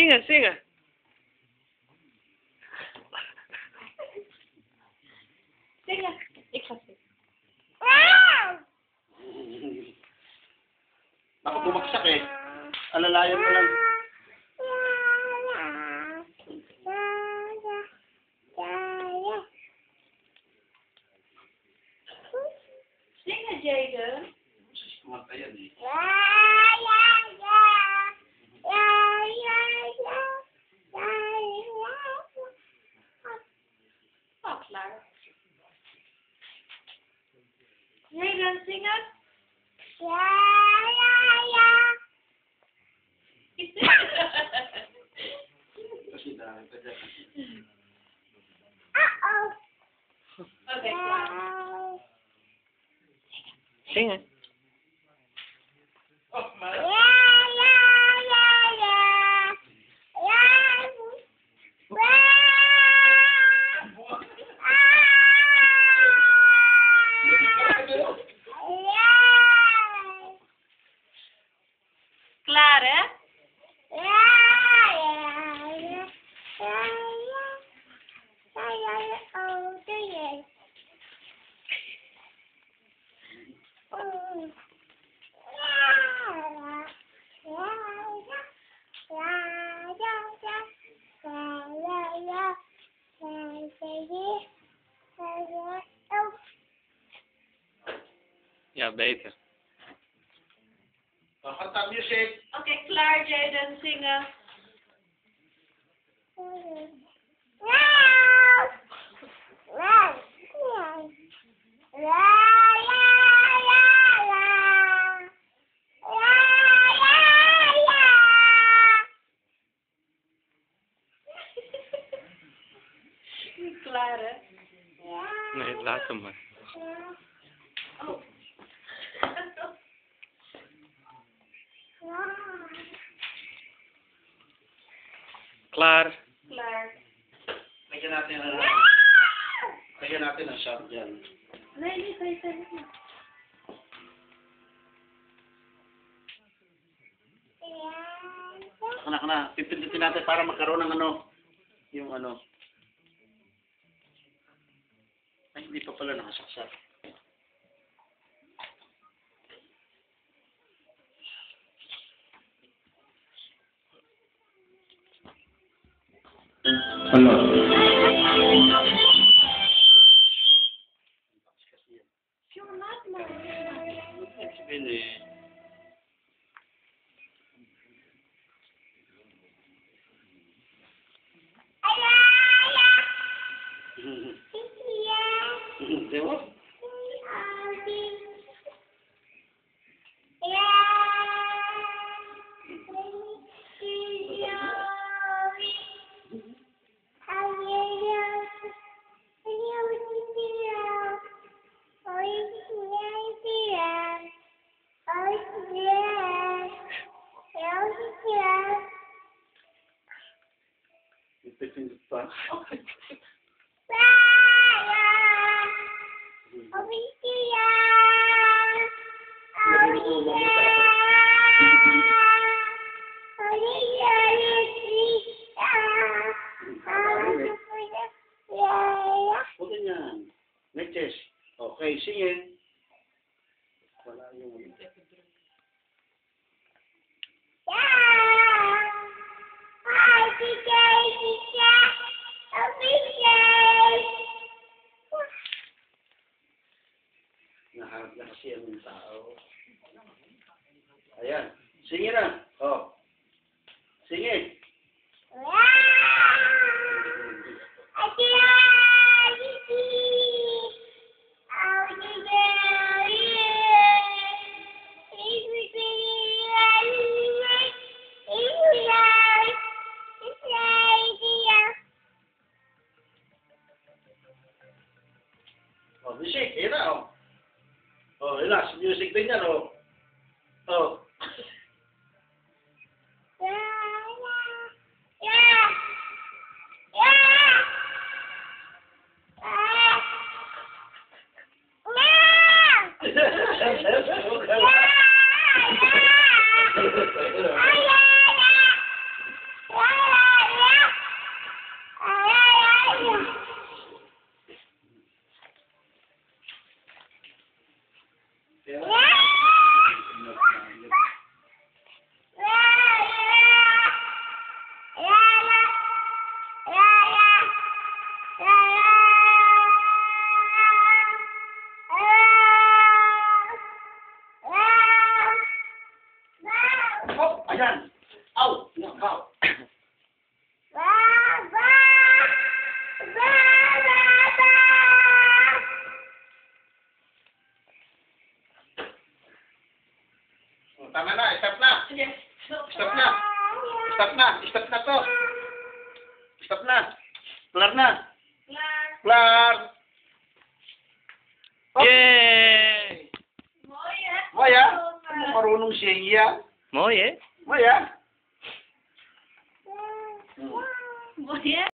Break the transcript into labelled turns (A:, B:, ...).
A: Sing it.
B: Zing het. Ik ga zingen.
C: Baka bumagsak eh. Alalayan mo lang.
B: Zing het, Jaden.
C: Kumatayan eh.
B: Oh, klaar. Jaden, zing het. Is dit?
C: Kasi dahil pa dyan.
B: Oké, klaar.
A: Sing it.
C: Oh, maar.
B: Klaar, hè?
A: Ja, beter.
C: Oh, kanta music.
B: Oké, klaar, Jaden, zingen. Klaar, hè?
A: Nee, laat hem maar.
B: Oh.
A: Klaar.
B: Klaar.
C: Lagyan natin ang shot dyan.
B: Nee, ga je verder.
C: Kana. Pipindutin natin para magkaroon ng ano. Yung ano. Ay, hindi pa pala nakasaksak.
D: Hello.
B: Laat maar.
C: Ini. Dewa? Pipindut pa. Huwag ganyan. Next. Okay, singin. Wala yung ulit. Naharap na kasi ang tao. Ayan. Singin na. Oh. Singin. Oh, music. Ayan na, oh. Oh, relax. Music din yan, oh. Oh.
E: Yeah.
C: Oh, ayan. Au, nakaw. Oh, tama na, stop na.
B: Sige.
C: Stop na. Stop na. Stop na to. Stop na. Kelar na.
B: Clark.
C: Kelar. Oh,
A: Yay!
B: Moya.
C: Maya. Marunong siya iya.
A: Moye?
C: Maya.
B: Moya.